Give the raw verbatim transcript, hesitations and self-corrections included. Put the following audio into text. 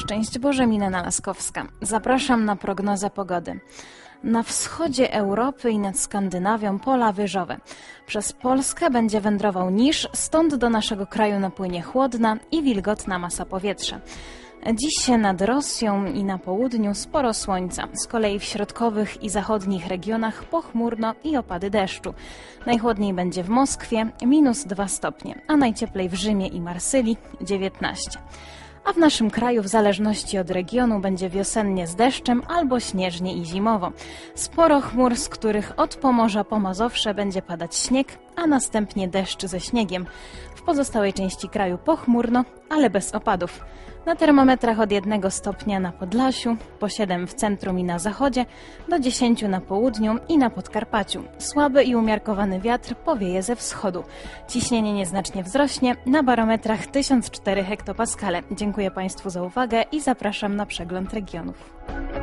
Szczęść Boże, Milena Laskowska. Zapraszam na prognozę pogody. Na wschodzie Europy i nad Skandynawią pola wyżowe. Przez Polskę będzie wędrował niż, stąd do naszego kraju napłynie chłodna i wilgotna masa powietrza. Dziś nad Rosją i na południu sporo słońca, z kolei w środkowych i zachodnich regionach pochmurno i opady deszczu. Najchłodniej będzie w Moskwie, minus dwa stopnie, a najcieplej w Rzymie i Marsylii dziewiętnaście. A w naszym kraju w zależności od regionu będzie wiosennie z deszczem albo śnieżnie i zimowo. Sporo chmur, z których od Pomorza po Mazowsze będzie padać śnieg, a następnie deszcz ze śniegiem. W pozostałej części kraju pochmurno, ale bez opadów. Na termometrach od jednego stopnia na Podlasiu, po siedem w centrum i na zachodzie, do dziesięciu na południu i na Podkarpaciu. Słaby i umiarkowany wiatr powieje ze wschodu. Ciśnienie nieznacznie wzrośnie, na barometrach tysiąc cztery hektopaskale. Dziękuję Państwu za uwagę i zapraszam na przegląd regionów.